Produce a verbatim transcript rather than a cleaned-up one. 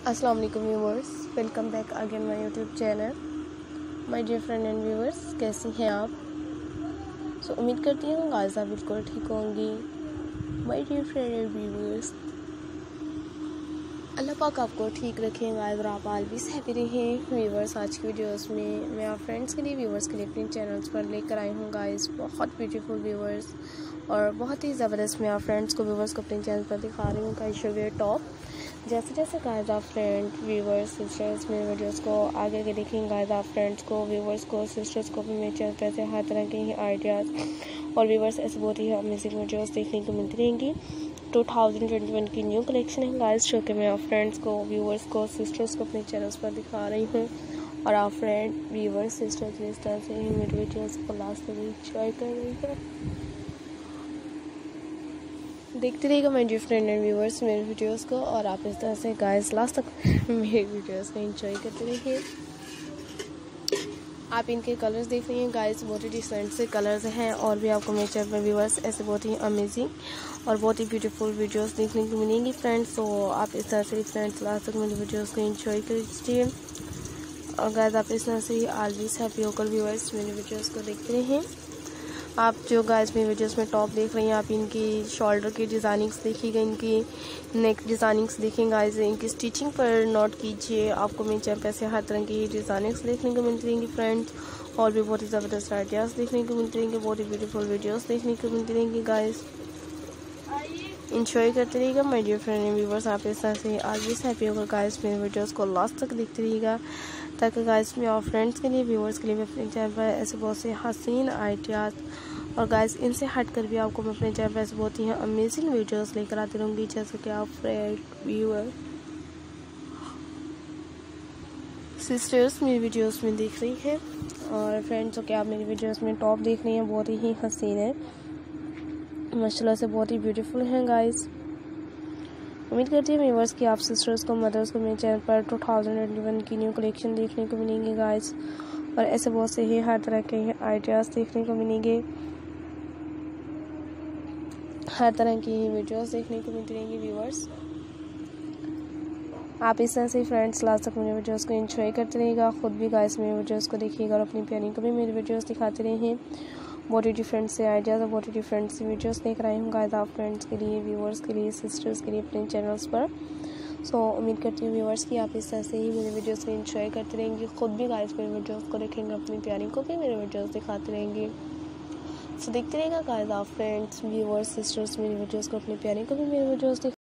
अस्सलाम वालेकुम viewers, welcome back again my YouTube channel. My dear friend and viewers, कैसी हैं आप? सो so, उम्मीद करती हूँ गाइस आप बिल्कुल ठीक होंगी। My dear friend and viewers, अल्लाह पाक आपको ठीक रखें गाइस और आप ऑलवेज हैप्पी रहें। व्यूवर्स, आज की वीडियोस में मैं आप फ्रेंड्स के लिए व्यूवर्स के लिए अपने चैनल्स पर लेकर आई हूँ गाइस बहुत ब्यूटीफुल व्यूवर्स और बहुत ही ज़बरदस्त मैं आप फ्रेंड्स को व्यूवर्स को अपने चैनल पर दिखा रही हूँ गाइस शुगर टॉप। जैसे जैसे गाइस आप फ्रेंड व्यूवर्स सिस्टर्स मेरे वीडियोस को आगे आगे देखेंगे गाइस आप फ्रेंड्स को व्यूवर्स को सिस्टर्स को भी मेरे चैनल पर ऐसे हर तरह के ही आइडियाज़ और व्यूवर्स ऐसे बहुत ही अमेजिंग वीडियोस देखने को मिलती रहेंगी। टू थाउजेंड ट्वेंटी वन की न्यू कलेक्शन है गाइस जो कि मैं आप फ्रेंड्स को व्यूवर्स को सिस्टर्स को अपने चैनल्स पर दिखा रही हूँ और आप फ्रेंड व्यूवर्स सिस्टर्स इस तरह से ही मेरे वीडियोस को लास्ट तक एंजॉय कर रही है। देखते रहिएगा मेरे डियर फ्रेंड एंड व्यूवर्स मेरे वीडियोस को और आप इस तरह से गाइस लास्ट तक मेरे वीडियोस को एंजॉय करते रहिए। आप इनके कलर्स देख रही हैं गाइस, बहुत ही डिफरेंट से कलर्स हैं और भी आपको मेरे चैनल पर व्यूवर्स ऐसे बहुत ही अमेजिंग और बहुत ही ब्यूटीफुल वीडियोस देखने को मिलेंगी फ्रेंड्स। तो आप इस तरह से फ्रेंड्स लास्ट तक मेरे वीडियोस को एंजॉय कीजिए और गाइस आप इस तरह से ही ऑलवेज हैप्पी होकर व्यूवर्स मेरे वीडियोस को देखते रहें। आप जो गाइस मेरे वीडियोस में टॉप देख रही हैं आप इनकी शोल्डर की डिज़ाइनिंग्स देखिएगा, इनकी नेक डिज़ाइनिंग्स देखें गाइस, इनकी स्टिचिंग पर नोट कीजिए। आपको मेरे चैनल पे ऐसे हर तरह की डिज़ाइनिंग्स देखने को मिलती रहेंगी फ्रेंड्स और भी बहुत ही ज़बरदस्त आइडियाज़ देखने को मिलती रहेंगे, बहुत ही ब्यूटीफुल वीडियोस देखने को मिलती रहेंगी गाइस। इंजॉय करते रहिएगा my dear friend and viewers. आप इस तरह से ऑलवेज हैप्पी होकर गाइस मेरे वीडियोस को लास्ट तक देखते रहिएगा ताकि गाइस मैं और फ्रेंड्स के लिए व्यूवर्स के लिए मैं अपने चैनल पर ऐसे बहुत से हसीन आइडियाज़ और गाइस इनसे हट कर भी आपको मैं अपने चैनल पर ऐसे बहुत ही अमेजिंग वीडियोस लेकर आती रहूँगी जैसे कि आप फ्रेंड व्यूअर सिस्टर्स मेरी वीडियोस में देख रही हैं और फ्रेंड्स जो कि आप मेरी वीडियोस में टॉप देख रही हैं बहुत ही हसीन है माशाल्लाह से, बहुत ही ब्यूटीफुल हैं गाइस। उम्मीद करती है व्यूअर्स कि आप सिस्टर्स को मदर्स को मेरे चैनल पर टू थाउजेंड ट्वेंटी वन की न्यू कलेक्शन देखने को मिलेंगे गाइस और ऐसे बहुत से ही हर तरह के आइडियाज़ देखने को मिलेंगे, हर तरह की वीडियोस देखने को मिलती रहेंगी व्यूअर्स। आप इस तरह से फ्रेंड्स लास्ट तक मेरे वीडियोस को एंजॉय करते रहिएगा, खुद भी गाइस मेरे वीडियोस को देखिएगा और अपनी प्यारी को भी मेरे वीडियोस दिखाते रहिए। बहुत ही डिफरेंट से आइडियाज़ और बहुत ही डिफरेंट से वीडियोस देख रहे हूँ गाइस आप फ्रेंड्स के लिए व्यूअर्स के लिए सिस्टर्स के लिए अपने चैनल्स पर। सो so, उम्मीद करती हूँ व्यूअर्स कि आप इस तरह से ही मेरे वीडियोस को एंजॉय करते रहेंगे, खुद भी गाइस मेरे वीडियोस को देखेंगे, अपनी प्यारी को भी मेरे वीडियोस दिखाते रहेंगे। सो so, देखते रहेगा गाइस आप फ्रेंड्स व्यूअर्स सिस्टर्स मेरी वीडियोस को, अपनी प्यारी को भी मेरे वीडियोस